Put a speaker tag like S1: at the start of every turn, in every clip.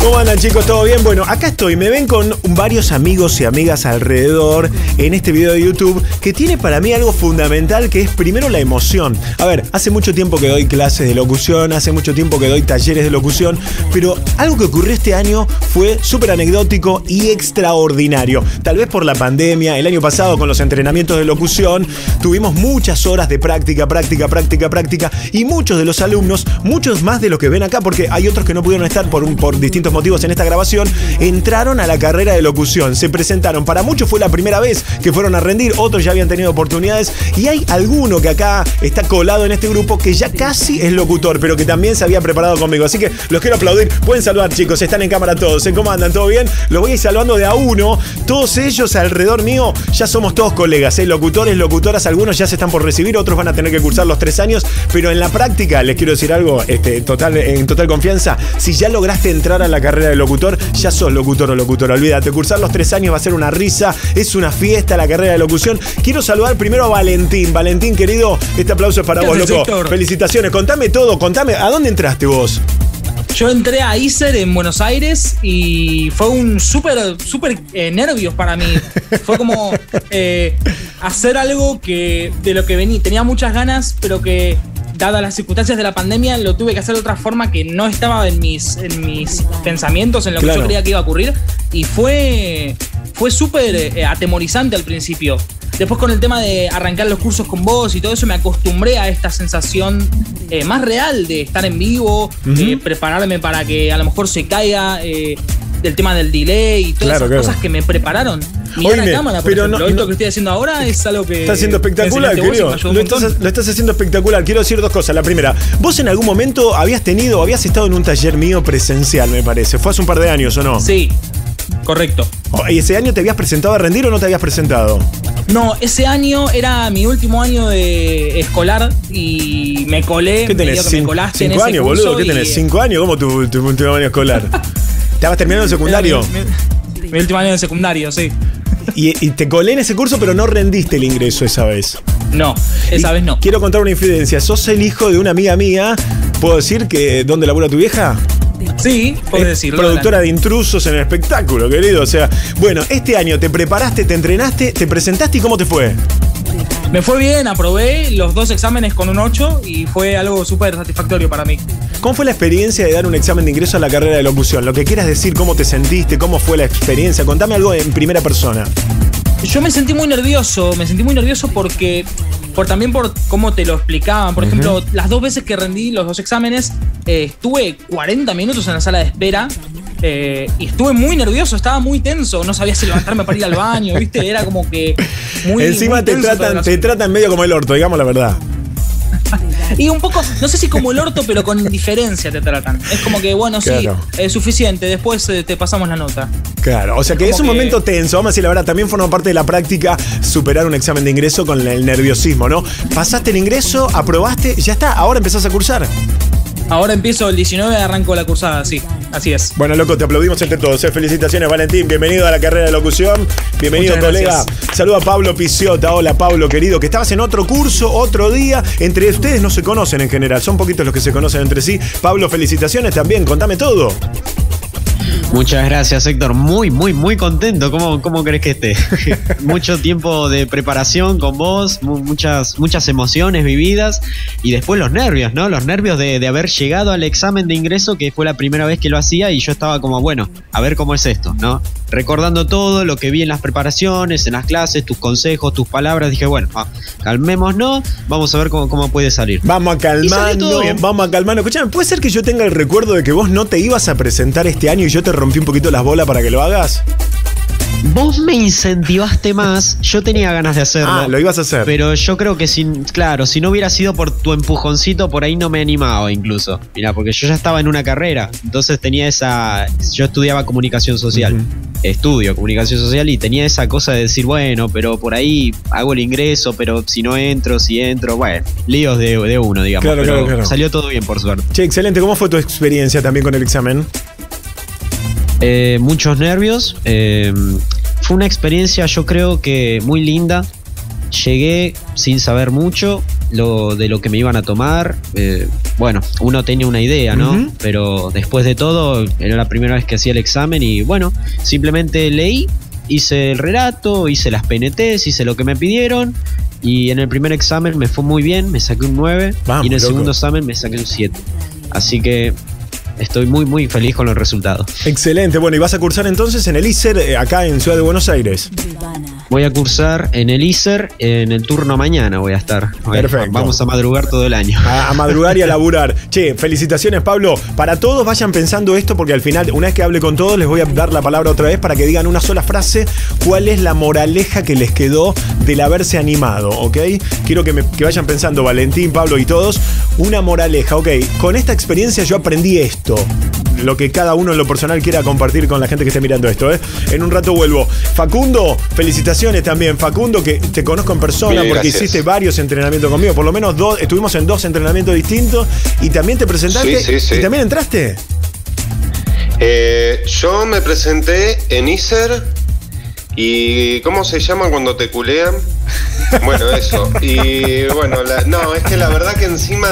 S1: ¿Cómo andan, chicos? ¿Todo bien? Bueno, acá estoy. Me ven con varios amigos y amigas alrededor en este video de YouTube que tiene para mí algo fundamental, que es primero la emoción. A ver, hace mucho tiempo que doy clases de locución, hace mucho tiempo que doy talleres de locución, pero algo que ocurrió este año fue súper anecdótico y extraordinario. Tal vez por la pandemia, el año pasado con los entrenamientos de locución, tuvimos muchas horas de práctica, y muchos de los alumnos, muchos más de los que ven acá, porque hay otros que no pudieron estar por distintos motivos en esta grabación, entraron a la carrera de locución, se presentaron. Para muchos fue la primera vez que fueron a rendir, otros ya habían tenido oportunidades, y hay alguno que acá está colado en este grupo que ya casi es locutor, pero que también se había preparado conmigo. Así que los quiero aplaudir. Pueden saludar, chicos, están en cámara todos. ¿Cómo andan? ¿Todo bien? Los voy a ir saludando de a uno. Todos ellos alrededor mío ya somos todos colegas, locutores, locutoras. Algunos ya se están por recibir, otros van a tener que cursar los 3 años, pero en la práctica, les quiero decir algo en total confianza, si ya lograste entrar a la carrera de locutor, ya sos locutor o locutora. Olvídate, cursar los 3 años va a ser una risa, es una fiesta la carrera de locución. Quiero saludar primero a Valentín. Valentín, querido, este aplauso es para vos, loco. Héctor. Felicitaciones, contame todo, ¿a dónde entraste vos?
S2: Yo entré a ISER en Buenos Aires y fue un súper nervios para mí. Fue como hacer algo de lo que tenía muchas ganas, pero que dadas las circunstancias de la pandemia lo tuve que hacer de otra forma que no estaba en mis pensamientos, en lo que yo creía que iba a ocurrir. Y fue súper atemorizante al principio. Después, con el tema de arrancar los cursos con vos y todo eso, me acostumbré a esta sensación más real de estar en vivo, prepararme para que a lo mejor se caiga, del tema del delay y todas esas cosas que me prepararon. Mirar la cámara, por ejemplo. Esto que estoy haciendo ahora es algo que...
S1: Está haciendo espectacular, querido. Lo estás haciendo espectacular. Quiero decir 2 cosas. La primera, vos en algún momento habías estado en un taller mío presencial, me parece. Fue hace un par de años, ¿o no?
S2: Sí, correcto.
S1: ¿Y ese año te habías presentado a rendir o no te habías presentado?
S2: No, ese año era mi último año de escolar y me colé.
S1: ¿Qué tenés? 5 años, boludo. ¿Qué tenés? 5 años. ¿Cómo tu último año escolar? ¿Estabas terminando el secundario?
S2: Mi último año de secundario, sí.
S1: Y te colé en ese curso, pero no rendiste el ingreso esa vez.
S2: No, esa vez no.
S1: Quiero contar una infidencia. Sos el hijo de una amiga mía. ¿Puedo decir que dónde labura tu vieja?
S2: Sí, puedes decirlo.
S1: Productora de intrusos en el espectáculo, querido. O sea, bueno, este año te preparaste, te entrenaste, te presentaste y ¿cómo te fue?
S2: Me fue bien, aprobé los 2 exámenes con un 8 y fue algo súper satisfactorio para mí.
S1: ¿Cómo fue la experiencia de dar un examen de ingreso a la carrera de locución? Lo que quieras decir, cómo te sentiste, cómo fue la experiencia. Contame algo en primera persona.
S2: Yo me sentí muy nervioso porque también por cómo te lo explicaban. Por ejemplo, las 2 veces que rendí los 2 exámenes, estuve 40 minutos en la sala de espera. Y estuve muy nervioso, estaba muy tenso, no sabía si levantarme para ir al baño, ¿viste? Era como que muy...
S1: Encima muy te tratan medio como el orto, digamos la verdad.
S2: Y un poco, no sé si como el orto, pero con indiferencia te tratan. Es como que, bueno, claro, sí, es suficiente, después te pasamos la nota.
S1: Claro, o sea que es un momento tenso, vamos a decir la verdad, también forma parte de la práctica superar un examen de ingreso con el nerviosismo, ¿no? Pasaste el ingreso, aprobaste, ya está, ahora empezás a cursar.
S2: Ahora empiezo el 19, arranco la cursada, sí, así es.
S1: Bueno, loco, te aplaudimos entre todos. Felicitaciones, Valentín. Bienvenido a la carrera de locución. Bienvenido, colega. Saluda a Pablo Piciota. Hola, Pablo, querido. Que estabas en otro curso, otro día. Entre ustedes no se conocen en general. Son poquitos los que se conocen entre sí. Pablo, felicitaciones también. Contame todo.
S3: Muchas gracias, Héctor. Muy contento. ¿Cómo crees que esté? Mucho tiempo de preparación con vos, muchas emociones vividas y después los nervios, ¿no? Los nervios de haber llegado al examen de ingreso, que fue la primera vez que lo hacía y yo estaba como, bueno, a ver cómo es esto, ¿no? Recordando todo lo que vi en las preparaciones, en las clases, tus consejos, tus palabras, dije, bueno, calmémonos, vamos a ver cómo puede salir.
S1: Vamos a calmarnos. Escuchame, ¿puede ser que yo tenga el recuerdo de que vos no te ibas a presentar este año y yo te rompí un poquito las bolas para que lo hagas?
S3: Vos me incentivaste más, yo tenía ganas de hacerlo.
S1: Ah, lo ibas a hacer.
S3: Pero yo creo que si no hubiera sido por tu empujoncito, por ahí no me animaba incluso. Mira, porque yo ya estaba en una carrera, entonces tenía yo estudiaba comunicación social. Estudio comunicación social y tenía esa cosa de decir, bueno, pero por ahí hago el ingreso, pero si entro, bueno, líos de uno, digamos. Claro. Salió todo bien, por suerte.
S1: Che, excelente. ¿Cómo fue tu experiencia también con el examen?
S3: Muchos nervios. Fue una experiencia, yo creo que muy linda. Llegué sin saber mucho. de lo que me iban a tomar. Bueno, uno tenía una idea, ¿no? Pero después de todo, era la primera vez que hacía el examen y bueno, simplemente leí, hice el relato, hice las PNTs, hice lo que me pidieron y en el primer examen me fue muy bien, me saqué un 9.
S1: Vamos,
S3: y en el
S1: loco.
S3: segundo examen me saqué un 7. Así que estoy muy, muy feliz con los resultados.
S1: Excelente. Bueno, y vas a cursar entonces en el ISER acá en Ciudad de Buenos Aires.
S3: Voy a cursar en el ISER, en el turno mañana voy a estar.
S1: Perfecto.
S3: Vamos a madrugar todo el año.
S1: A madrugar y a laburar. Che, felicitaciones, Pablo. Para todos vayan pensando esto porque al final, una vez que hable con todos, les voy a dar la palabra otra vez para que digan una sola frase cuál es la moraleja que les quedó del haberse animado, ¿ok? Quiero que vayan pensando, Valentín, Pablo y todos, una moraleja, ¿ok? Con esta experiencia yo aprendí esto. Lo que cada uno en lo personal quiera compartir con la gente que esté mirando esto, ¿eh? En un rato vuelvo. Facundo, felicitaciones también. Facundo, que te conozco en persona porque
S4: gracias.
S1: hiciste varios entrenamientos conmigo. Por lo menos dos, estuvimos en 2 entrenamientos distintos y también te presentaste.
S4: Sí.
S1: ¿Y también entraste?
S4: Yo me presenté en ISER y ¿cómo se llama cuando te culean? Bueno, eso. Y bueno, no, es que la verdad que encima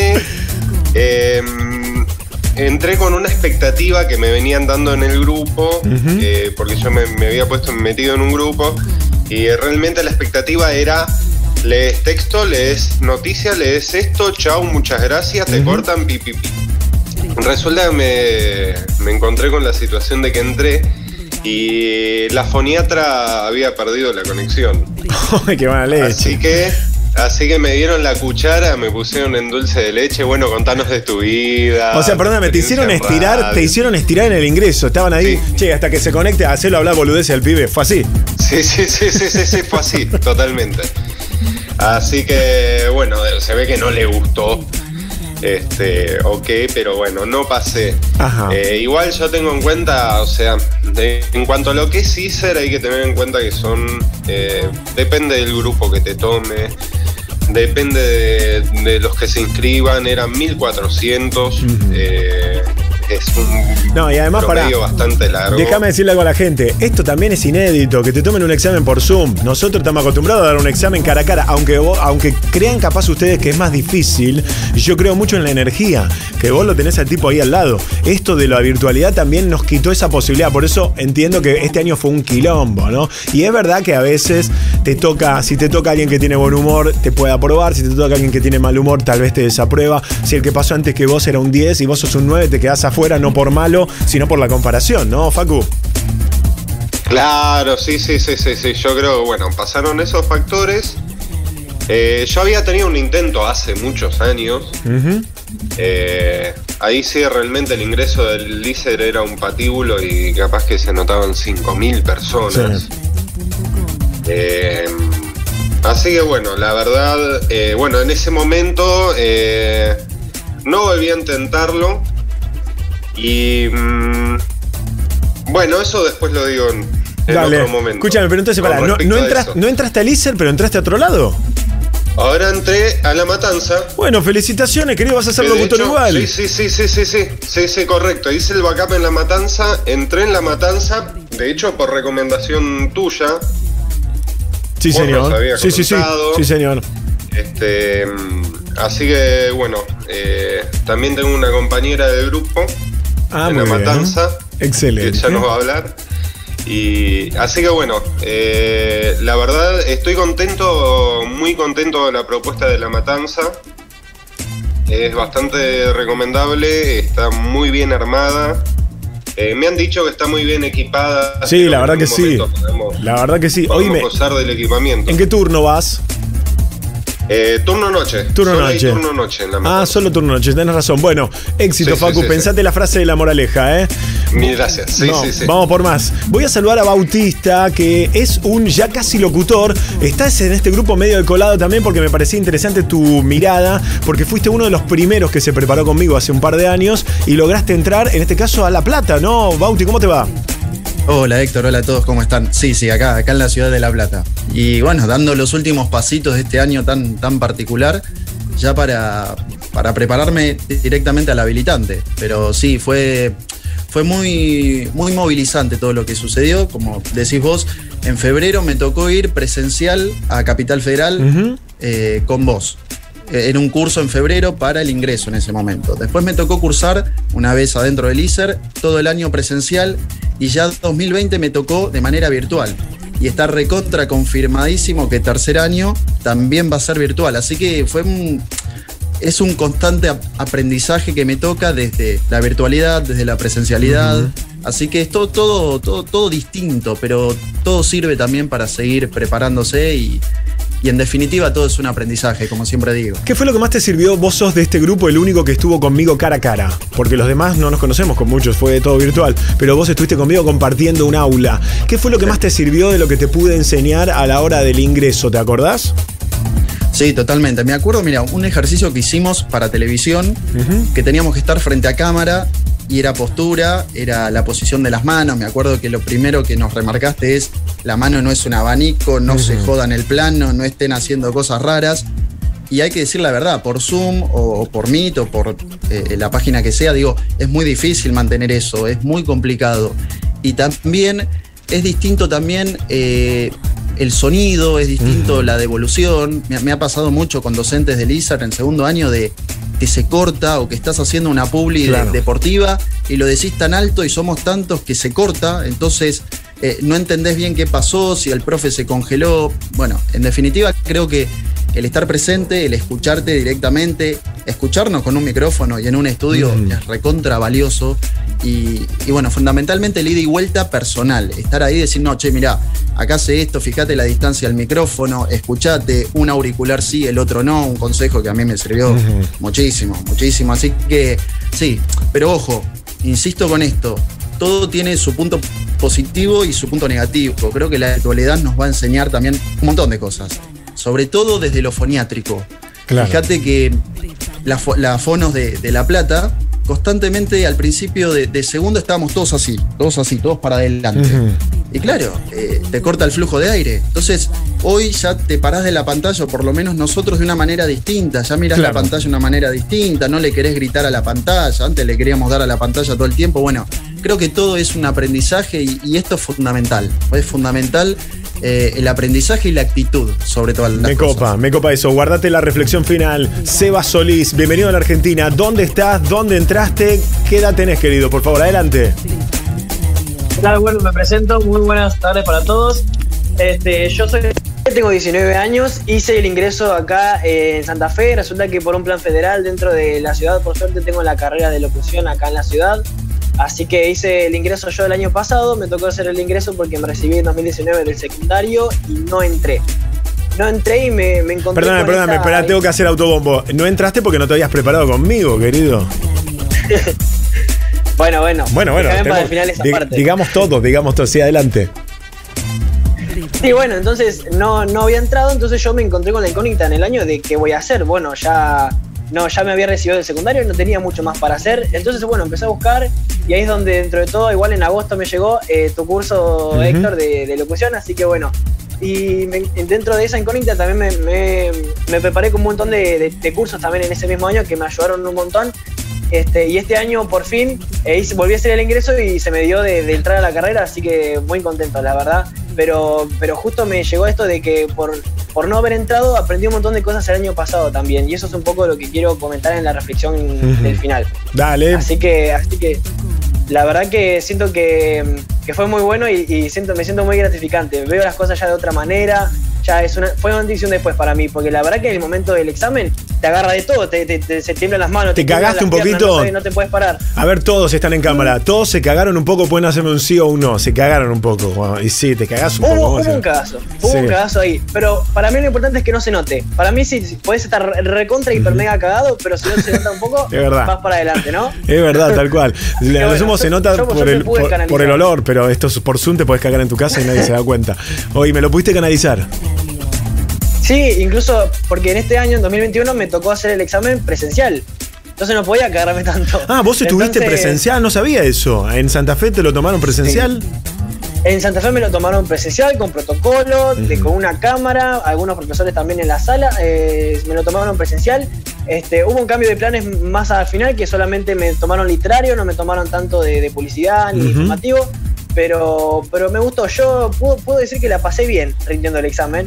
S4: entré con una expectativa que me venían dando en el grupo, porque yo me había metido en un grupo y realmente la expectativa era: lees texto, lees noticias, lees esto, chau, muchas gracias, te cortan, pi. Resulta que me encontré con la situación de que entré y la foniatra había perdido la conexión.
S1: ¡Ay, qué mala leche!
S4: Así que me dieron la cuchara, me pusieron en dulce de leche. Bueno, contanos de tu vida.
S1: O sea, perdóname, te hicieron estirar en el ingreso. Estaban ahí,
S4: Sí.
S1: che, hasta que se conecte, hacelo hablar boludeces al pibe. Fue así.
S4: Sí, fue así, totalmente. Así que, bueno, se ve que no le gustó. Pero bueno, no pasé.
S1: Ajá.
S4: Igual yo tengo en cuenta, o sea, en cuanto a lo que es ISER, hay que tener en cuenta que depende del grupo que te tome, depende de los que se inscriban, eran 1400. Es un
S1: No, y además,
S4: promedio bastante largo.
S1: Déjame decirle algo a la gente. Esto también es inédito, que te tomen un examen por Zoom. Nosotros estamos acostumbrados a dar un examen cara a cara, aunque crean capaz ustedes que es más difícil. Yo creo mucho en la energía, que vos lo tenés al tipo ahí al lado. Esto de la virtualidad también nos quitó esa posibilidad. Por eso entiendo que este año fue un quilombo, ¿no? Y es verdad que a veces si te toca alguien que tiene buen humor, te puede aprobar. Si te toca alguien que tiene mal humor, tal vez te desaprueba. Si el que pasó antes que vos era un 10 y vos sos un 9, te quedás afuera, no por malo, sino por la comparación, ¿no, Facu?
S4: Claro, sí. Yo creo que, bueno, pasaron esos factores. Yo había tenido un intento hace muchos años. Ahí sí realmente el ingreso del ISER era un patíbulo y capaz que se notaban 5.000 personas.
S1: Sí.
S4: Así que bueno, la verdad, en ese momento no volví a intentarlo. Y bueno, eso después lo digo en otro momento.
S1: Escúchame, pero entonces pará, ¿no entraste al ISER, pero entraste a otro lado?
S4: Ahora entré a La Matanza.
S1: Bueno, felicitaciones, querido, vas a ser
S4: Que de
S1: locutor
S4: hecho,
S1: igual.
S4: Sí, correcto. Hice el backup en La Matanza, entré en La Matanza, de hecho por recomendación tuya.
S1: Sí,
S4: Vos
S1: señor.
S4: nos habías comentado.
S1: Sí, señor.
S4: Así que bueno, también tengo una compañera del grupo en La Matanza.
S1: Excelente.
S4: Que ya nos va a hablar. Y así que bueno, la verdad estoy muy contento de la propuesta de La Matanza. Es bastante recomendable, está muy bien armada. Me han dicho que está muy bien equipada.
S1: Sí, la verdad que sí. La verdad que sí.
S4: Podemos gozar del equipamiento.
S1: ¿En qué turno vas?
S4: Turno noche.
S1: Turno
S4: Solo hay
S1: noche.
S4: turno noche en La Matanza.
S1: Solo turno noche, tenés razón. Bueno, éxito,
S4: Sí,
S1: Facu.
S4: sí,
S1: Pensate la frase de la moraleja, ¿eh?
S4: Mil gracias. Sí.
S1: Vamos por más. Voy a saludar a Bautista, que es un ya casi locutor. Estás en este grupo medio de colado también porque me parecía interesante tu mirada, porque fuiste uno de los primeros que se preparó conmigo hace un par de años y lograste entrar, en este caso, a La Plata, ¿no? Bauti, ¿cómo te va?
S5: Hola Héctor, hola a todos, ¿cómo están? Sí, acá en la ciudad de La Plata. Y bueno, dando los últimos pasitos de este año tan particular, ya para prepararme directamente al habilitante. Pero sí, fue muy movilizante todo lo que sucedió. Como decís vos, en febrero me tocó ir presencial a Capital Federal con vos. Era un curso en febrero para el ingreso en ese momento. Después me tocó cursar una vez adentro del ISER, todo el año presencial, y ya 2020 me tocó de manera virtual. Y está recontra confirmadísimo que tercer año también va a ser virtual. Así que es un constante aprendizaje que me toca desde la virtualidad, desde la presencialidad. Así que es todo distinto, pero todo sirve también para seguir preparándose y en definitiva todo es un aprendizaje, como siempre digo.
S1: ¿Qué fue lo que más te sirvió? Vos sos de este grupo el único que estuvo conmigo cara a cara, porque los demás no nos conocemos con muchos, fue todo virtual, pero vos estuviste conmigo compartiendo un aula. ¿Qué fue lo que más te sirvió de lo que te pude enseñar a la hora del ingreso? ¿Te acordás?
S5: Sí, totalmente. Me acuerdo, mira, un ejercicio que hicimos para televisión, que teníamos que estar frente a cámara y era postura, era la posición de las manos. Me acuerdo que lo primero que nos remarcaste es: la mano no es un abanico, no se jodan el plano, no estén haciendo cosas raras. Y hay que decir la verdad, por Zoom o por Meet o por la página que sea, digo, es muy difícil mantener eso, es muy complicado. Y también es distinto también el sonido, es distinto la devolución. Me ha pasado mucho con docentes del ISER en segundo año de que se corta o que estás haciendo una publi deportiva y lo decís tan alto y somos tantos que se corta, entonces no entendés bien qué pasó, si el profe se congeló. Bueno, en definitiva creo que el estar presente, el escucharte directamente, escucharnos con un micrófono y en un estudio es recontra valioso. Y bueno, fundamentalmente el ida y vuelta personal, estar ahí y decir, no, che, mirá, acá hace esto, fíjate la distancia al micrófono, escuchate, un auricular sí, el otro no, un consejo que a mí me sirvió muchísimo, muchísimo. Así que sí, pero ojo, insisto con esto, todo tiene su punto positivo y su punto negativo. Creo que la actualidad nos va a enseñar también un montón de cosas, sobre todo desde lo foniátrico. Claro. Fíjate que las fonos de La Plata, constantemente al principio de segundo estábamos todos así, todos para adelante. Y claro, te corta el flujo de aire. Entonces, hoy ya te parás de la pantalla, o por lo menos nosotros, de una manera distinta. Ya mirás la pantalla de una manera distinta, no le querés gritar a la pantalla. Antes le queríamos dar a la pantalla todo el tiempo. Bueno, creo que todo es un aprendizaje y esto es fundamental. Es fundamental el aprendizaje y la actitud, sobre todo. Me
S1: copa eso. Guardate la reflexión final. Seba Solís, bienvenido a la Argentina. ¿Dónde estás? ¿Dónde entraste? ¿Qué edad tenés, querido? Por favor, adelante.
S6: Claro, bueno, me presento. Muy buenas tardes para todos. Tengo 19 años, hice el ingreso acá en Santa Fe. Resulta que por un plan federal dentro de la ciudad, por suerte tengo la carrera de locución acá en la ciudad. Así que hice el ingreso yo el año pasado. Me tocó hacer el ingreso porque me recibí en 2019 del secundario y no entré. No entré y me encontré.
S1: Perdóname, espera, tengo que hacer autobombo. No entraste porque no te habías preparado conmigo, querido.
S6: Bueno.
S1: Para el final esa parte. Digamos todo, sí, adelante.
S6: Sí, bueno, entonces no había entrado, entonces yo me encontré con la incógnita en el año de qué voy a hacer. Bueno, ya me había recibido del secundario y no tenía mucho más para hacer. Entonces, bueno, empecé a buscar y ahí es donde dentro de todo, igual en agosto me llegó tu curso, Héctor, de locución, así que bueno. Y dentro de esa incógnita también me preparé con un montón de cursos también en ese mismo año que me ayudaron un montón. Y este año por fin volví a hacer el ingreso y se me dio de entrar a la carrera, así que muy contento, la verdad. Pero justo me llegó esto de que por no haber entrado aprendí un montón de cosas el año pasado también, y eso es un poco lo que quiero comentar en la reflexión del final.
S1: Dale.
S6: Así que la verdad que siento que fue muy bueno y me siento muy gratificante. Veo las cosas ya de otra manera. Ya fue una decisión después para mí, porque la verdad que en el momento del examen te agarra de todo, se tiemblan las manos.
S1: ¿Te cagaste un poquito?
S6: No te puedes parar.
S1: A ver, todos están en cámara. Todos se cagaron un poco, pueden hacerme un sí o un no. Se cagaron un poco. Bueno, y sí, te cagás un poco.
S6: Hubo un cagazo ahí. Pero para mí lo importante es que no se note. Para mí sí, podés estar recontra hiper mega cagado, pero si no se nota un poco, vas para adelante, ¿no?
S1: Es verdad, tal cual. A lo sumo se nota por el olor, pero esto por Zoom te podés cagar en tu casa y nadie se da cuenta. Oye, ¿me lo pudiste canalizar?
S6: Sí, incluso porque en este año, en 2021, me tocó hacer el examen presencial. Entonces no podía cagarme tanto.
S1: Ah, vos estuviste presencial, no sabía eso. ¿En Santa Fe te lo tomaron presencial?
S6: Sí. En Santa Fe me lo tomaron presencial, con protocolo, con una cámara, algunos profesores también en la sala, me lo tomaron presencial. Hubo un cambio de planes más al final, que solamente me tomaron literario, no me tomaron tanto de publicidad ni informativo. Pero me gustó. Yo puedo decir que la pasé bien rindiendo el examen.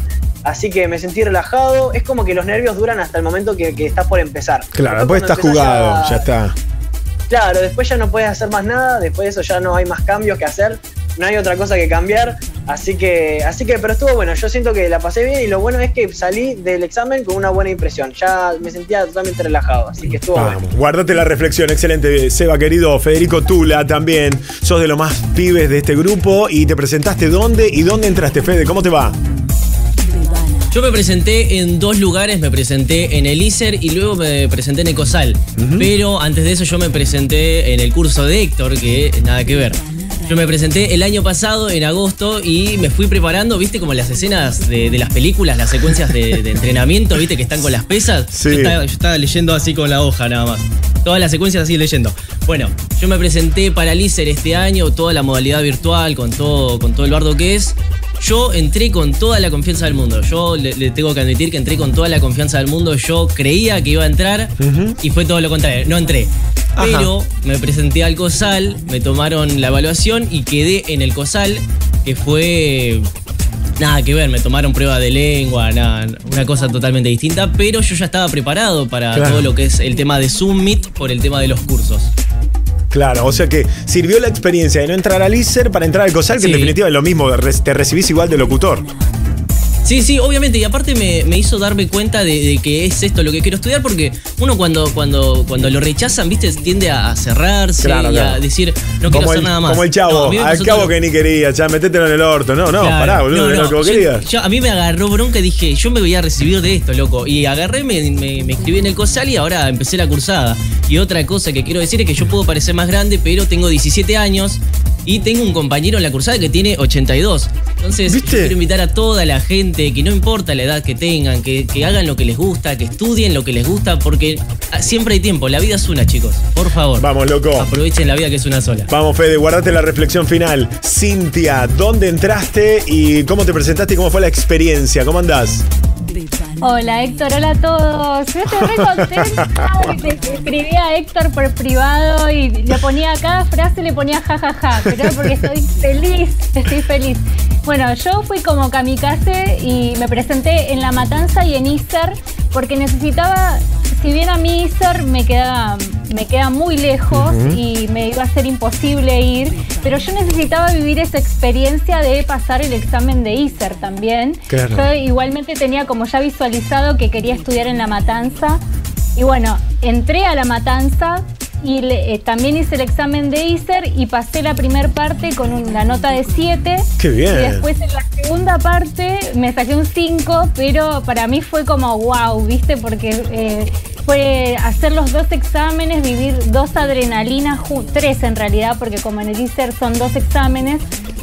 S6: así que me sentí relajado. Es como que los nervios duran hasta el momento que estás por empezar.
S1: Claro, después estás jugado, ya está.
S6: Claro, después ya no puedes hacer más nada, después de eso ya no hay más cambios que hacer, no hay otra cosa que cambiar, así que, pero estuvo bueno, yo siento que la pasé bien y lo bueno es que salí del examen con una buena impresión, ya me sentía totalmente relajado, así que estuvo bueno.
S1: Guárdate la reflexión, excelente, Seba querido. Federico Tula también, sos de los más pibes de este grupo y te presentaste ¿dónde y dónde entraste, Fede? ¿Cómo te va?
S7: Yo me presenté en 2 lugares, me presenté en el ISER y luego me presenté en Ecosal. Pero antes de eso yo me presenté en el curso de Héctor, que nada que ver. Yo me presenté el año pasado, en agosto, y me fui preparando, viste, como las escenas de las películas, las secuencias de entrenamiento, viste, que están con las pesas.
S1: Sí.
S7: Yo estaba leyendo así con la hoja nada más. Todas las secuencias así leyendo. Bueno, yo me presenté para el ISER este año, toda la modalidad virtual, con todo el bardo que es. Yo entré con toda la confianza del mundo. Yo le tengo que admitir que entré con toda la confianza del mundo. Yo creía que iba a entrar y fue todo lo contrario. No entré. Ajá. Pero me presenté al COSAL, me tomaron la evaluación y quedé en el COSAL, que fue nada que ver. Me tomaron prueba de lengua, una cosa totalmente distinta. Pero yo ya estaba preparado para todo lo que es el tema de Zoom Meet por el tema de los cursos.
S1: Claro, o sea que sirvió la experiencia de no entrar al ISER para entrar al COSAL, que en definitiva es lo mismo, te recibís igual de locutor.
S7: Sí, obviamente, y aparte me hizo darme cuenta de que es esto lo que quiero estudiar, porque uno cuando lo rechazan, viste, tiende a cerrarse y a decir, no quiero hacer nada más.
S1: Como el Chavo, al Cabo que ni quería, ya metételo en el orto. No, pará, boludo, no, que vos querías.
S7: A mí me agarró bronca y dije, yo me voy a recibir de esto, loco. Y agarré, me inscribí en el COSAL y ahora empecé la cursada. Y otra cosa que quiero decir es que yo puedo parecer más grande, pero tengo 17 años y tengo un compañero en la cursada que tiene 82. Entonces, yo quiero invitar a toda la gente, que no importa la edad que tengan, que hagan lo que les gusta, que estudien lo que les gusta, porque siempre hay tiempo. La vida es una, chicos. Por favor.
S1: Vamos, loco.
S7: Aprovechen la vida, que es una sola.
S1: Vamos, Fede, guardate la reflexión final. Cintia, ¿dónde entraste y cómo te presentaste y cómo fue la experiencia? ¿Cómo andás?
S8: Hola Héctor, hola a todos. Yo estoy muy contenta. Le escribí a Héctor por privado y le ponía cada frase, le ponía jajaja, pero era porque estoy feliz. Bueno, yo fui como kamikaze y me presenté en La Matanza y en ISER porque necesitaba, si bien a mí ISER me queda muy lejos y me iba a ser imposible ir, pero yo necesitaba vivir esa experiencia de pasar el examen de ISER también. Claro. Yo igualmente tenía como ya visualizado que quería estudiar en La Matanza y bueno, entré a La Matanza y también hice el examen de ISER y pasé la primera parte con la nota de 7.
S1: ¡Qué bien!
S8: Y después en la segunda parte me saqué un 5, pero para mí fue como wow, ¿viste? Porque fue hacer los 2 exámenes, vivir 2 adrenalinas, 3 en realidad, porque como en el ISER son 2 exámenes.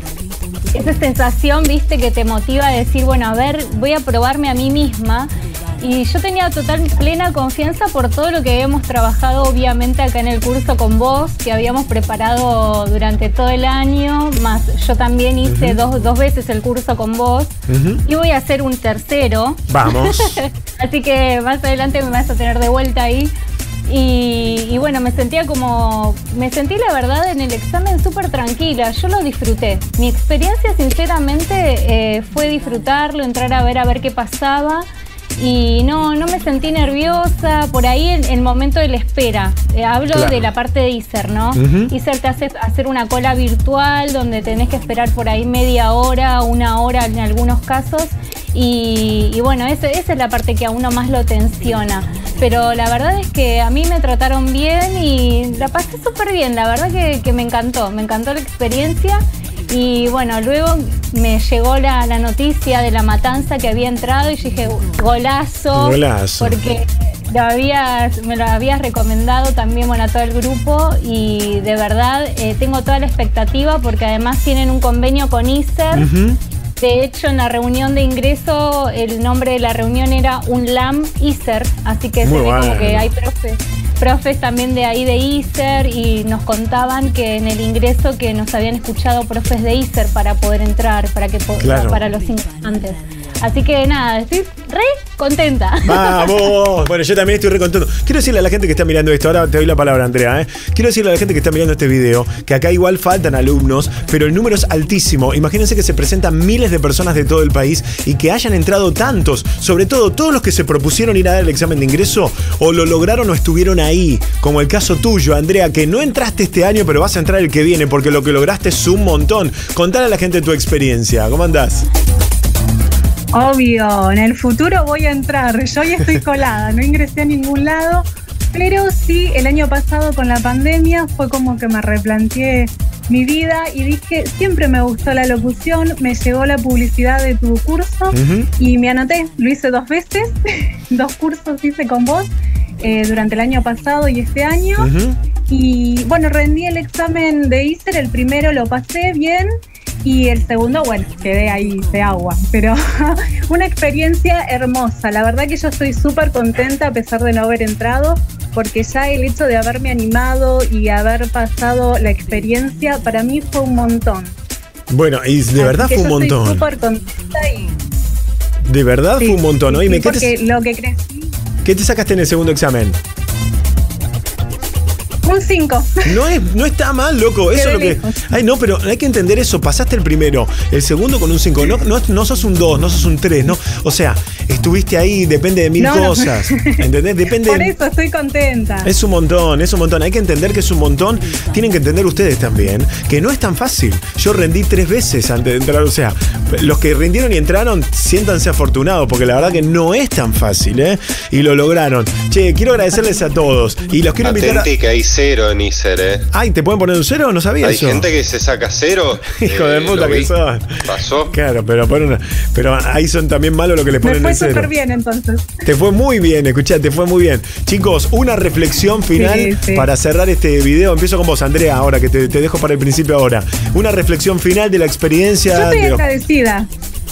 S8: Esa sensación, ¿viste? Que te motiva a decir, bueno, a ver, voy a probarme a mí misma. Y yo tenía plena confianza por todo lo que habíamos trabajado, obviamente, acá en el curso con vos, que habíamos preparado durante todo el año, más yo también hice dos veces el curso con vos, y voy a hacer un tercero.
S1: Vamos.
S8: Así que más adelante me vas a tener de vuelta ahí. Y bueno, me sentí la verdad en el examen súper tranquila, yo lo disfruté. Mi experiencia sinceramente fue disfrutarlo, entrar a ver qué pasaba. Y no me sentí nerviosa, por ahí en el momento de la espera. Hablo de la parte de ISER, ¿no? ISER te hace hacer una cola virtual donde tenés que esperar por ahí media hora, 1 hora en algunos casos. Y bueno, esa es la parte que a uno más lo tensiona. Pero la verdad es que a mí me trataron bien y la pasé súper bien. La verdad que me encantó la experiencia. Y bueno, luego me llegó la noticia de La Matanza que había entrado y yo dije, golazo. Porque me lo habías recomendado también, bueno, a todo el grupo y de verdad tengo toda la expectativa porque además tienen un convenio con ISER. De hecho, en la reunión de ingreso, el nombre de la reunión era UNLAM ISER, así que se ve como que hay profes también de ahí de ISER y nos contaban que en el ingreso que nos habían escuchado profes de ISER para poder entrar, para los ingresantes. Así que nada, estoy re contenta.
S1: ¡Vamos! Bueno, yo también estoy re contento. Quiero decirle a la gente que está mirando esto, ahora te doy la palabra, Andrea, Quiero decirle a la gente que está mirando este video que acá igual faltan alumnos, pero el número es altísimo. Imagínense que se presentan miles de personas de todo el país y que hayan entrado tantos, sobre todo todos los que se propusieron ir a dar el examen de ingreso o lo lograron o estuvieron ahí, como el caso tuyo, Andrea, que no entraste este año, pero vas a entrar el que viene porque lo que lograste es un montón. Contale a la gente tu experiencia. ¿Cómo andás?
S9: Obvio, en el futuro voy a entrar. Yo hoy estoy colada, no ingresé a ningún lado, pero sí, el año pasado con la pandemia fue como que me replanteé mi vida y dije, siempre me gustó la locución, me llegó la publicidad de tu curso y me anoté, lo hice 2 veces, 2 cursos hice con vos durante el año pasado y este año. Y bueno, rendí el examen de ISER, el primero lo pasé bien. Y el segundo, bueno, quedé ahí de agua, pero una experiencia hermosa. La verdad que yo estoy súper contenta a pesar de no haber entrado, porque ya el hecho de haberme animado y haber pasado la experiencia, para mí fue un montón.
S1: Bueno, y de verdad fue un montón.
S9: Estoy súper contenta y...
S1: De verdad fue un montón, ¿no?
S9: Sí, porque lo que crecí...
S1: ¿Qué te sacaste en el segundo examen?
S9: Un 5.
S1: No está mal, loco. Eso es lo que. Ay, no, pero hay que entender eso. Pasaste el primero, el segundo con un 5. No sos un 2, no sos un 3, ¿no? O sea, estuviste ahí, depende de mil cosas. ¿Entendés? Depende.
S9: Por eso estoy contenta.
S1: Es un montón, es un montón. Hay que entender que es un montón. Tienen que entender ustedes también que no es tan fácil. Yo rendí 3 veces antes de entrar. O sea, los que rindieron y entraron, siéntanse afortunados, porque la verdad que no es tan fácil, ¿eh? Y lo lograron. Che, quiero agradecerles a todos. Y los quiero invitar a...
S4: que hay 0 en ISER,
S1: Ay, ¿te pueden poner un 0? No sabía eso.
S4: Hay gente que se saca 0.
S1: Hijo de puta que son.
S4: Pasó.
S1: Claro, pero ahí son también malos lo que le ponen el 0.
S9: Me fue súper bien entonces.
S1: Te fue muy bien, escuchá, te fue muy bien. Chicos, una reflexión final para cerrar este video. Empiezo con vos, Andrea, ahora que te dejo para el principio ahora. Una reflexión final de la experiencia.
S9: Yo estoy agradecida.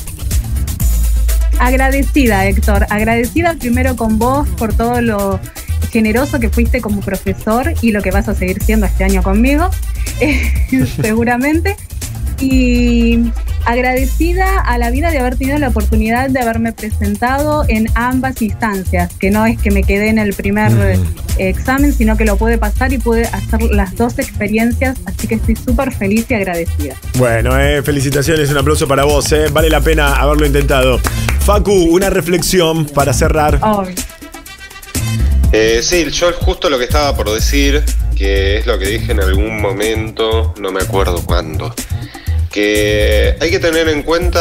S9: Agradecida, Héctor. Agradecida primero con vos por todo lo generoso que fuiste como profesor y lo que vas a seguir siendo este año conmigo, seguramente. Y agradecida a la vida de haber tenido la oportunidad de haberme presentado en ambas instancias, que no es que me quedé en el primer examen, sino que lo pude pasar y pude hacer las 2 experiencias, así que estoy súper feliz y agradecida.
S1: Bueno, felicitaciones, un aplauso para vos, vale la pena haberlo intentado. Facu, una reflexión para cerrar.
S4: Sí, yo justo lo que estaba por decir, que es lo que dije en algún momento, no me acuerdo cuándo, que hay que tener en cuenta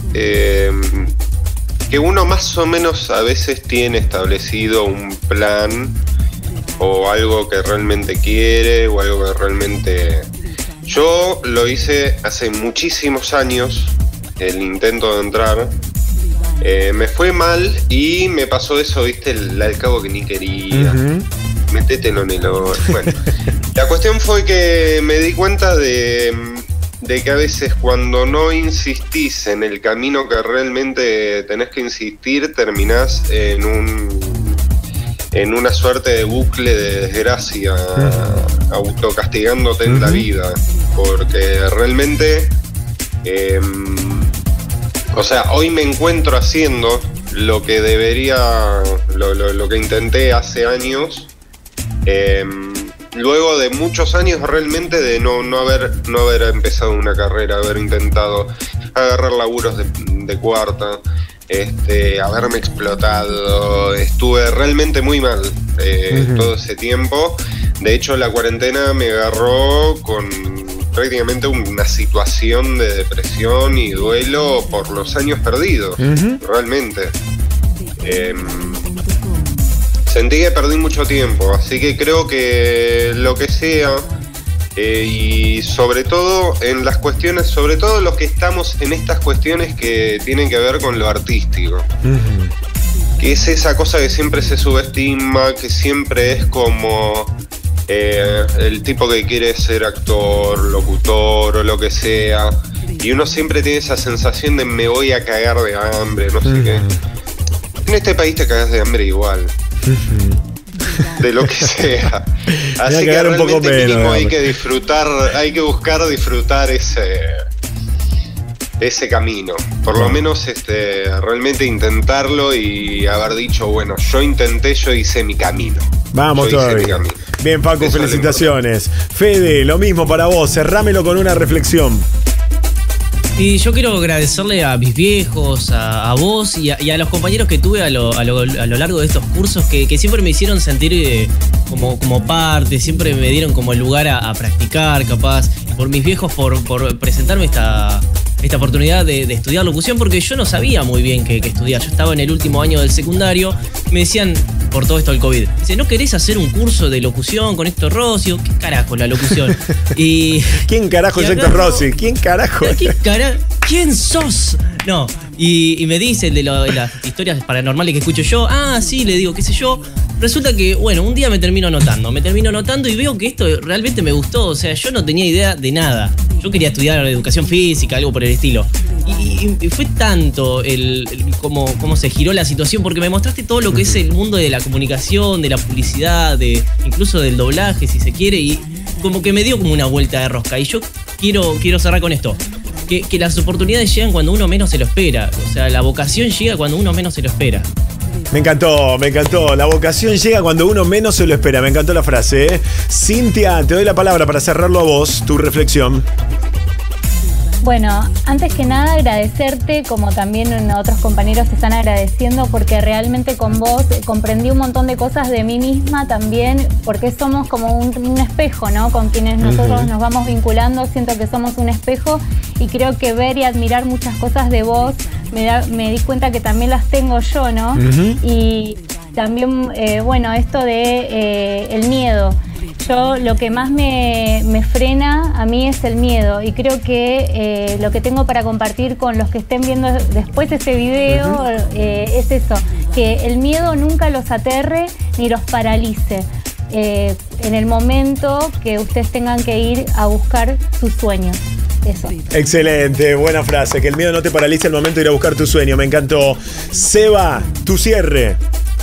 S4: que uno más o menos a veces tiene establecido un plan o algo que realmente quiere o algo que realmente... Yo lo hice hace muchísimos años, el intento de entrar. Me fue mal y me pasó eso, viste, al cabo que ni quería. Métetelo en el ojo. Bueno, la cuestión fue que me di cuenta de que a veces cuando no insistís en el camino que realmente tenés que insistir, terminás en una suerte de bucle de desgracia, autocastigándote en la vida. Porque realmente... o sea, hoy me encuentro haciendo lo que debería, lo que intenté hace años, luego de muchos años realmente de no haber empezado una carrera, haber intentado agarrar laburos de cuarta, haberme explotado, estuve realmente muy mal todo ese tiempo. De hecho, la cuarentena me agarró con prácticamente una situación de depresión y duelo por los años perdidos, realmente. Sentí que perdí mucho tiempo, así que creo que lo que sea, y sobre todo en las cuestiones, sobre todo los que estamos en estas cuestiones que tienen que ver con lo artístico, que es esa cosa que siempre se subestima, que siempre es como... el tipo que quiere ser actor, locutor o lo que sea, y uno siempre tiene esa sensación de me voy a cagar de hambre, no sé qué. En este país te cagas de hambre igual, de lo que sea. Así que realmente mínimo hay que disfrutar, hay que buscar disfrutar ese camino. Por lo menos realmente intentarlo y haber dicho, bueno, yo intenté, yo hice mi camino.
S1: Vamos todavía. Bien, Paco, eso, felicitaciones. Fede, lo mismo para vos, cerrámelo con una reflexión.
S7: Y yo quiero agradecerle a mis viejos, a vos y a los compañeros que tuve a lo largo de estos cursos que siempre me hicieron sentir como parte, siempre me dieron como el lugar a practicar, capaz. Y por mis viejos por presentarme esta oportunidad de estudiar locución, porque yo no sabía muy bien qué estudiar. Yo estaba en el último año del secundario, me decían, por todo esto del COVID, dice, ¿no querés hacer un curso de locución con Héctor Rossi? ¿Qué carajo la locución?
S1: ¿Quién carajo es Héctor Rossi? ¿Quién carajo?
S7: ¿Quién sos? No, y me dice el de las historias paranormales que escucho yo. Ah, sí, le digo, qué sé yo. Resulta que, bueno, un día me termino anotando y veo que esto realmente me gustó. O sea, yo no tenía idea de nada. Yo quería estudiar educación física, algo por el estilo. Y fue tanto cómo se giró la situación, porque me mostraste todo lo que es el mundo de la comunicación, de la publicidad, incluso del doblaje, si se quiere, y como que me dio como una vuelta de rosca. Y yo quiero cerrar con esto. Que las oportunidades llegan cuando uno menos se lo espera. O sea, la vocación llega cuando uno menos se lo espera.
S1: Me encantó. La vocación llega cuando uno menos se lo espera. Me encantó la frase, ¿eh? Cintia, te doy la palabra para cerrarlo a vos, tu reflexión.
S8: Bueno, antes que nada agradecerte, como también otros compañeros te están agradeciendo, porque realmente con vos comprendí un montón de cosas de mí misma también, porque somos como un espejo, ¿no? Con quienes nosotros nos vamos vinculando, siento que somos un espejo y creo que ver y admirar muchas cosas de vos, me di cuenta que también las tengo yo, ¿no? Y también, bueno, esto de el miedo. Yo lo que más me frena a mí es el miedo, y creo que lo que tengo para compartir con los que estén viendo después este video es eso, que el miedo nunca los aterre ni los paralice en el momento que ustedes tengan que ir a buscar sus sueños. Eso.
S1: Excelente, buena frase, que el miedo no te paralice el momento de ir a buscar tu sueño, me encantó. Seba, tu cierre.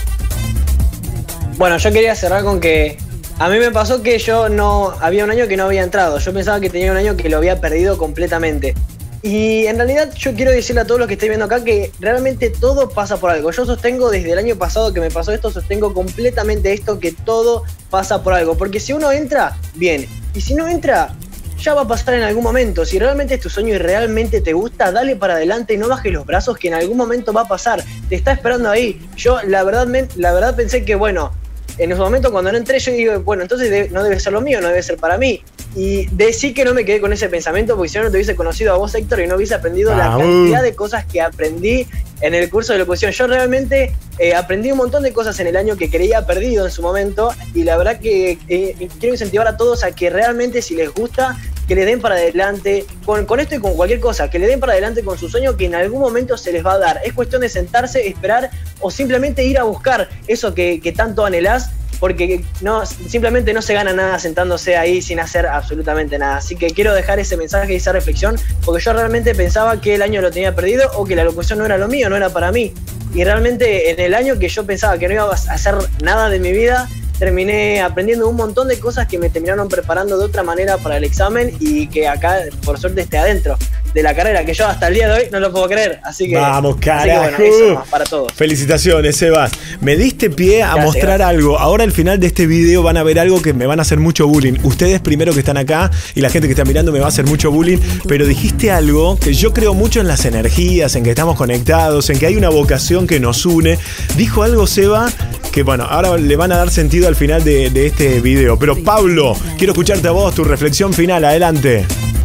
S6: Bueno, yo quería cerrar con que a mí me pasó que había un año que no había entrado. Yo pensaba que tenía un año que lo había perdido completamente. Y en realidad yo quiero decirle a todos los que estén viendo acá que realmente todo pasa por algo. Yo sostengo desde el año pasado que me pasó esto, sostengo completamente esto, que todo pasa por algo. Porque si uno entra, bien. Y si no entra, ya va a pasar en algún momento. Si realmente es tu sueño y realmente te gusta, dale para adelante y no bajes los brazos, que en algún momento va a pasar. Te está esperando ahí. Yo la verdad pensé que, bueno, en ese momento cuando no entré yo digo, bueno, entonces no debe ser lo mío, no debe ser para mí. Y sí que no me quedé con ese pensamiento, porque si no te hubiese conocido a vos, Héctor, y no hubiese aprendido la cantidad de cosas que aprendí en el curso de locución. Yo realmente aprendí un montón de cosas en el año que creía perdido en su momento, y la verdad que quiero incentivar a todos a que realmente, si les gusta, que le den para adelante con esto y con cualquier cosa, que le den para adelante con su sueño, que en algún momento se les va a dar. Es cuestión de sentarse, esperar o simplemente ir a buscar eso que tanto anhelás, porque simplemente no se gana nada sentándose ahí sin hacer absolutamente nada. Así que quiero dejar ese mensaje y esa reflexión, porque yo realmente pensaba que el año lo tenía perdido o que la locución no era lo mío, no era para mí. Y realmente en el año que yo pensaba que no iba a hacer nada de mi vida, terminé aprendiendo un montón de cosas que me terminaron preparando de otra manera para el examen, y que acá, por suerte, esté adentro de la carrera, que yo hasta el día de hoy no lo puedo creer. Así que,
S1: vamos, carajo.
S6: Así que bueno, eso más para todos.
S1: Felicitaciones, Sebas. Me diste pie a mostrar
S6: gracias.
S1: Algo. Ahora al final de este video van a ver algo que me van a hacer mucho bullying. Ustedes primero que están acá y la gente que está mirando me va a hacer mucho bullying, pero dijiste algo que yo creo mucho en las energías, en que estamos conectados, en que hay una vocación que nos une. Dijo algo, Seba, que bueno, ahora le van a dar sentido al final de este video. Pero Pablo, quiero escucharte a vos, tu reflexión final, adelante.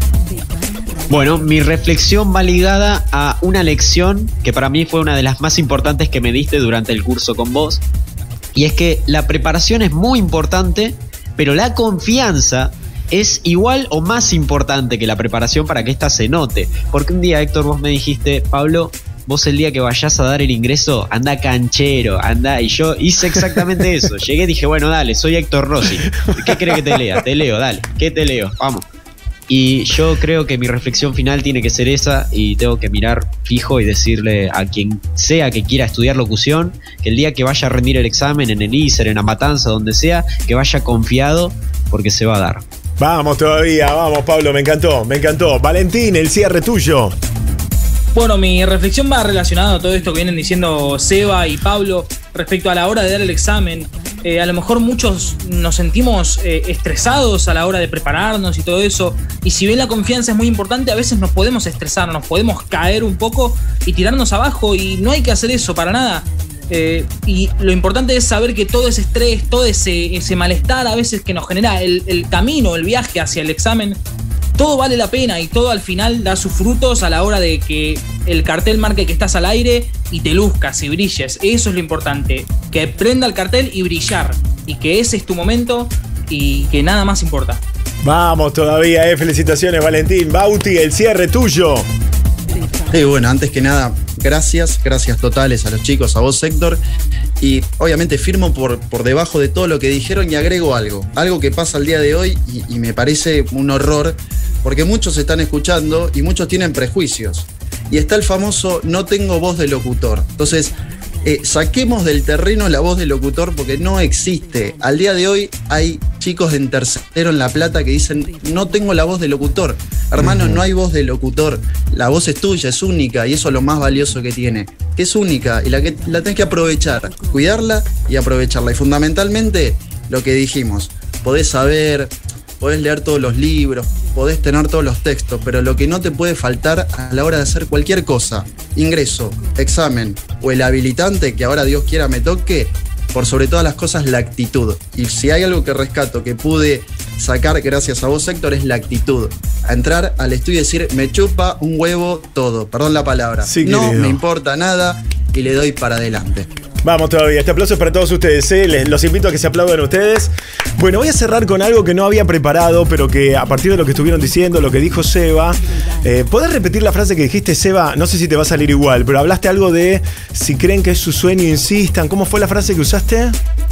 S3: Bueno, mi reflexión va ligada a una lección que para mí fue una de las más importantes que me diste durante el curso con vos. Y es que la preparación es muy importante, pero la confianza es igual o más importante que la preparación para que ésta se note. Porque un día, Héctor, vos me dijiste, Pablo, vos el día que vayas a dar el ingreso, anda canchero, anda. Y yo hice exactamente eso. Llegué y dije, bueno, dale, soy Héctor Rossi. ¿Qué querés que te lea? Te leo, dale. ¿Qué te leo? Vamos. Y yo creo que mi reflexión final tiene que ser esa, y tengo que mirar fijo y decirle a quien sea que quiera estudiar locución, que el día que vaya a rendir el examen en el ISER, en La Matanza, donde sea, que vaya confiado, porque se va a dar.
S1: Vamos todavía, vamos, Pablo, me encantó, me encantó. Valentín, el cierre tuyo.
S2: Bueno, mi reflexión va relacionada a todo esto que vienen diciendo Seba y Pablo respecto a la hora de dar el examen. A lo mejor muchos nos sentimos estresados a la hora de prepararnos y todo eso. Y si bien la confianza es muy importante, a veces nos podemos estresar, nos podemos caer un poco y tirarnos abajo. Y no hay que hacer eso para nada. Y lo importante es saber que todo ese estrés, todo ese malestar a veces que nos genera el camino, el viaje hacia el examen, todo vale la pena y todo al final da sus frutos a la hora de que el cartel marque que estás al aire y te luzcas y brilles. Eso es lo importante, que prenda el cartel y brillar, y que ese es tu momento y que nada más importa.
S1: Vamos todavía, felicitaciones Valentín. Bauti, el cierre tuyo.
S5: Sí, bueno, antes que nada, gracias totales a los chicos, a vos, Héctor. Y obviamente firmo por debajo de todo lo que dijeron y agrego algo que pasa al día de hoy y me parece un horror, porque muchos están escuchando y muchos tienen prejuicios. Y está el famoso no tengo voz de locutor. Entonces, saquemos del terreno la voz de locutor porque no existe. Al día de hoy hay chicos en tercero en La Plata que dicen no tengo la voz de locutor. Hermano, no hay voz de locutor. La voz es tuya, es única y eso es lo más valioso que tiene. Que es única y la tenés que aprovechar, cuidarla y aprovecharla. Y fundamentalmente lo que dijimos, podés saber, podés leer todos los libros, podés tener todos los textos, pero lo que no te puede faltar a la hora de hacer cualquier cosa, ingreso, examen o el habilitante, que ahora Dios quiera me toque, por sobre todas las cosas la actitud. Y si hay algo que rescato, que pude sacar gracias a vos, Héctor, es la actitud. A entrar al estudio y decir, me chupa un huevo todo, perdón la palabra.
S1: Sí,
S5: no
S1: querido.
S5: me importa nada y le doy para adelante.
S1: Vamos todavía, este aplauso es para todos ustedes, los invito a que se aplaudan ustedes. Bueno, voy a cerrar con algo que no había preparado, pero que a partir de lo que estuvieron diciendo, lo que dijo Seba, ¿podés repetir la frase que dijiste, Seba? No sé si te va a salir igual, pero hablaste algo de si creen que es su sueño, insistan. ¿Cómo fue la frase que usaste?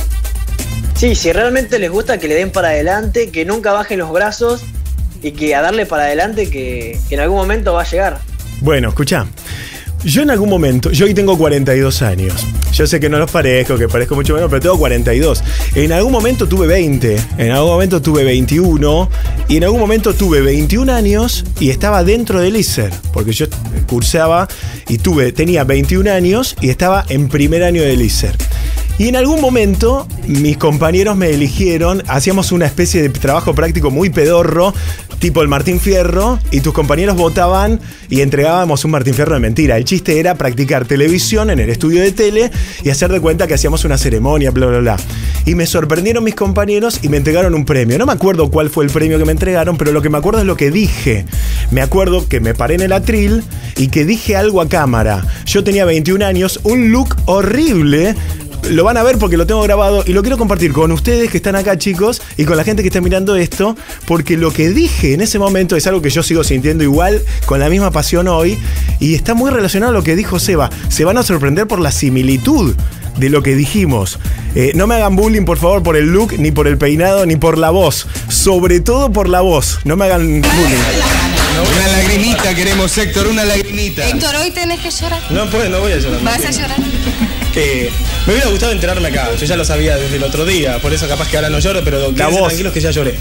S6: Sí, si realmente les gusta, que le den para adelante, que nunca bajen los brazos y que a darle para adelante, que en algún momento va a llegar.
S1: Bueno, escuchá. Yo en algún momento, yo hoy tengo 42 años. Yo sé que no los parezco, que parezco mucho menos, pero tengo 42. En algún momento tuve 20, en algún momento tuve 21 y en algún momento tuve 21 años y estaba dentro del ISER, porque yo cursaba y tenía 21 años y estaba en primer año del ISER. Y en algún momento mis compañeros me eligieron, hacíamos una especie de trabajo práctico muy pedorro, tipo el Martín Fierro, y tus compañeros votaban y entregábamos un Martín Fierro de mentira. El chiste era practicar televisión en el estudio de tele y hacer de cuenta que hacíamos una ceremonia, bla, bla, bla. Y me sorprendieron mis compañeros y me entregaron un premio. No me acuerdo cuál fue el premio que me entregaron, pero lo que me acuerdo es lo que dije. Me acuerdo que me paré en el atril y que dije algo a cámara. Yo tenía 21 años, un look horrible. Lo van a ver porque lo tengo grabado y lo quiero compartir con ustedes que están acá, chicos, y con la gente que está mirando esto, porque lo que dije en ese momento es algo que yo sigo sintiendo igual, con la misma pasión hoy, y está muy relacionado a lo que dijo Seba. Se van a sorprender por la similitud de lo que dijimos. No me hagan bullying, por favor, por el look, ni por el peinado, ni por la voz. Sobre todo por la voz. No me hagan bullying.
S10: Una lagrimita queremos, Héctor, una lagrimita.
S11: Héctor, hoy tenés que llorar.
S10: No voy a llorar.
S11: ¿Vas a llorar?
S10: Que me hubiera gustado enterarme acá. Yo ya lo sabía desde el otro día, por eso capaz que ahora no lloro, pero quédense tranquilos que ya lloré.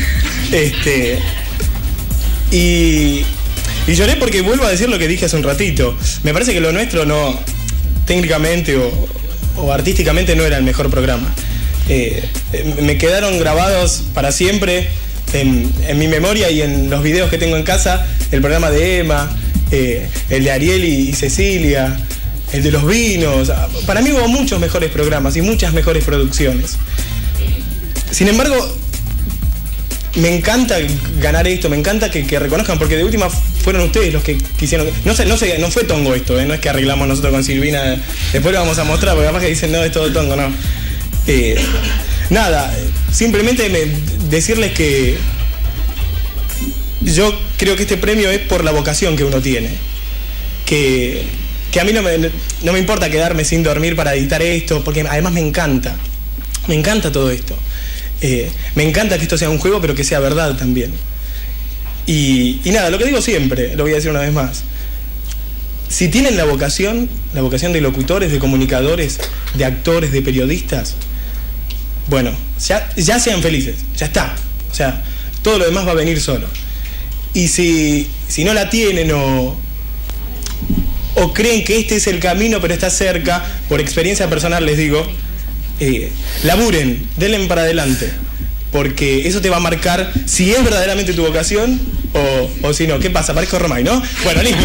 S10: Y lloré porque vuelvo a decir lo que dije hace un ratito. Me parece que lo nuestro no, técnicamente o artísticamente no era el mejor programa. Me quedaron grabados para siempre en mi memoria y en los videos que tengo en casa, el programa de Emma, el de Ariel y Cecilia, el de los vinos. Para mí hubo muchos mejores programas y muchas mejores producciones. Sin embargo, me encanta ganar esto, me encanta que reconozcan, porque de última fueron ustedes los que quisieron. No fue tongo esto, no es que arreglamos nosotros con Silvina. Después lo vamos a mostrar, porque capaz que dicen, no, es todo tongo, no. Nada, simplemente decirles que yo creo que este premio es por la vocación que uno tiene. Que a mí no me importa quedarme sin dormir para editar esto, porque además me encanta todo esto. Me encanta que esto sea un juego, pero que sea verdad también. Y nada, lo que digo siempre, lo voy a decir una vez más. Si tienen la vocación de locutores, de comunicadores, de actores, de periodistas, bueno, ya sean felices, ya está. O sea, todo lo demás va a venir solo. Y si no la tienen o creen que este es el camino pero está cerca, por experiencia personal les digo, laburen, denle para adelante, porque eso te va a marcar si es verdaderamente tu vocación o si no. ¿Qué pasa? Parezco Romay, ¿no? Bueno, listo.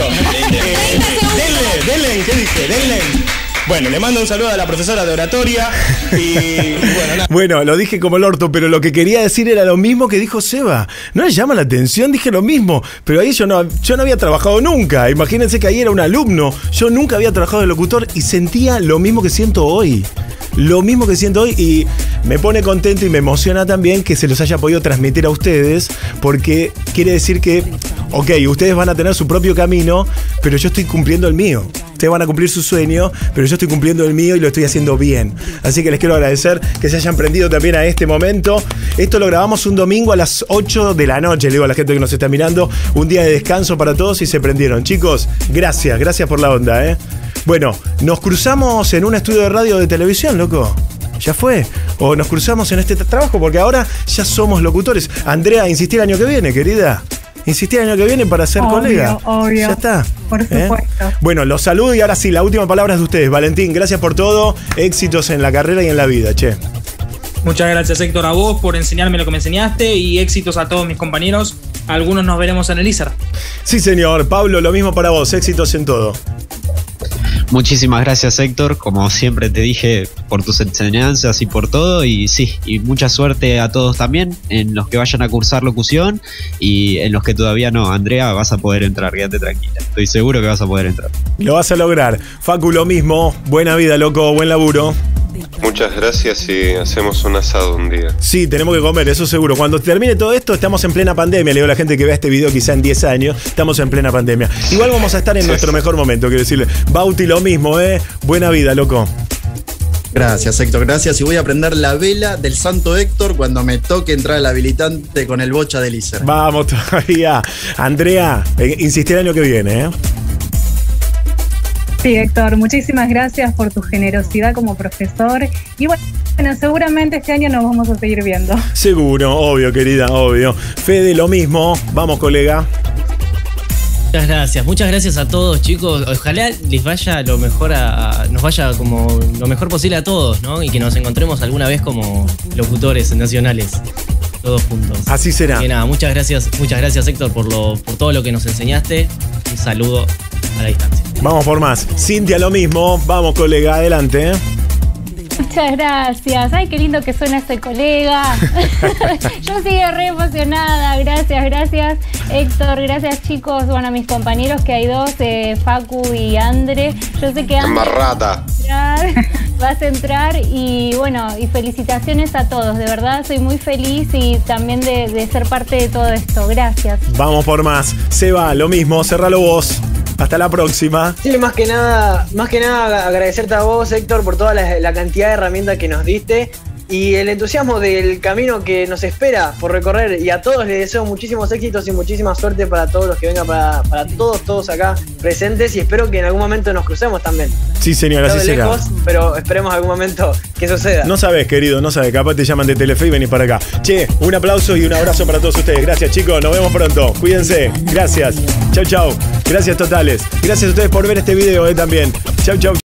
S10: Denle, ¿qué dije? Denle. Bueno, le mando un saludo a la profesora de oratoria y bueno, nada.
S1: Bueno, lo dije como el orto, pero lo que quería decir era lo mismo que dijo Seba. ¿No les llama la atención? Dije lo mismo, pero ahí yo no había trabajado nunca. Imagínense que ahí era un alumno. Yo nunca había trabajado de locutor y sentía lo mismo que siento hoy. Lo mismo que siento hoy, y me pone contento y me emociona también que se los haya podido transmitir a ustedes, porque quiere decir que, ok, ustedes van a tener su propio camino, pero yo estoy cumpliendo el mío. Ustedes van a cumplir su sueño, pero yo estoy cumpliendo el mío y lo estoy haciendo bien. Así que les quiero agradecer que se hayan prendido también a este momento. Esto lo grabamos un domingo a las 8 de la noche, le digo a la gente que nos está mirando, un día de descanso para todos y se prendieron. Chicos, gracias por la onda, ¿eh? Bueno, nos cruzamos en un estudio de radio o de televisión, loco. ¿Ya fue? O nos cruzamos en este trabajo, porque ahora ya somos locutores. Andrea, insistí el año que viene, querida. Insistí el año que viene para ser colega.
S9: Obvio.
S1: Ya está.
S9: Por supuesto.
S1: Bueno, los saludo y ahora sí, la última palabra es de ustedes. Valentín, gracias por todo. Éxitos en la carrera y en la vida, che.
S2: Muchas gracias, Héctor, a vos por enseñarme lo que me enseñaste y éxitos a todos mis compañeros. Algunos nos veremos en el ISER.
S1: Sí, señor. Pablo, lo mismo para vos. Éxitos en todo.
S3: Muchísimas gracias, Héctor, como siempre te dije, por tus enseñanzas y por todo, y sí, y mucha suerte a todos también, en los que vayan a cursar locución y en los que todavía no. Andrea, vas a poder entrar, quédate tranquila, estoy seguro que vas a poder entrar.
S1: Lo vas a lograr. Facu, lo mismo, buena vida, loco, buen laburo.
S4: Muchas gracias y hacemos un asado un día.
S1: Sí, tenemos que comer, eso seguro. Cuando termine todo esto, estamos en plena pandemia. Le digo a la gente que vea este video quizá en 10 años, estamos en plena pandemia. Igual vamos a estar en nuestro mejor momento, quiero decirle. Bauti, lo mismo, buena vida, loco.
S5: Gracias, Héctor, gracias. Y voy a prender la vela del Santo Héctor cuando me toque entrar al habilitante con el bocha del ISER.
S1: Vamos todavía. Andrea, insistí el año que viene,
S9: Sí, Héctor, muchísimas gracias por tu generosidad como profesor. Y bueno, seguramente este año nos vamos a seguir viendo.
S1: Seguro, obvio, querida, obvio. Fede, lo mismo. Vamos, colega.
S7: Muchas gracias a todos, chicos. Ojalá les vaya lo mejor nos vaya como lo mejor posible a todos, ¿no? Y que nos encontremos alguna vez como locutores nacionales, todos juntos.
S1: Así será.
S7: Y nada, muchas gracias, Héctor, por todo lo que nos enseñaste. Un saludo a la distancia.
S1: Vamos por más. Cintia, lo mismo. Vamos, colega, adelante.
S8: Muchas gracias. Ay, qué lindo que suena este colega. Yo sigo re emocionada. Gracias, Héctor. Gracias, chicos. Bueno, a mis compañeros, que hay dos, Facu y Andre. Yo sé que
S4: Amarrata.
S8: Vas a entrar y bueno, y felicitaciones a todos. De verdad, soy muy feliz y también de ser parte de todo esto. Gracias.
S1: Vamos por más. Seba, lo mismo. Cerralo vos. Hasta la próxima.
S6: Sí, más que nada agradecerte a vos, Héctor, por toda la cantidad de herramientas que nos diste y el entusiasmo del camino que nos espera por recorrer. Y a todos les deseo muchísimos éxitos y muchísima suerte para todos los que vengan, para todos acá presentes, y espero que en algún momento nos crucemos también.
S1: Sí, señor, así será.
S6: Lejos, pero esperemos algún momento que suceda.
S1: No sabes, querido, no sabes. Capaz te llaman de Telefe y venís para acá. Che, un aplauso y un abrazo para todos ustedes. Gracias, chicos. Nos vemos pronto. Cuídense. Gracias. Chau. Gracias totales. Gracias a ustedes por ver este video también. Chau.